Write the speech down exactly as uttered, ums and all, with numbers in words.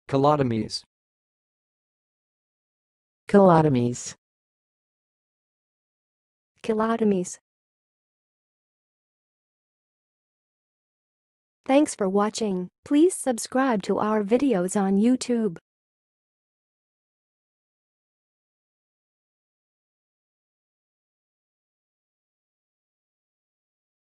kelotomies, kelotomies, Kelotomies. Thanks for watching. Please subscribe to our videos on YouTube.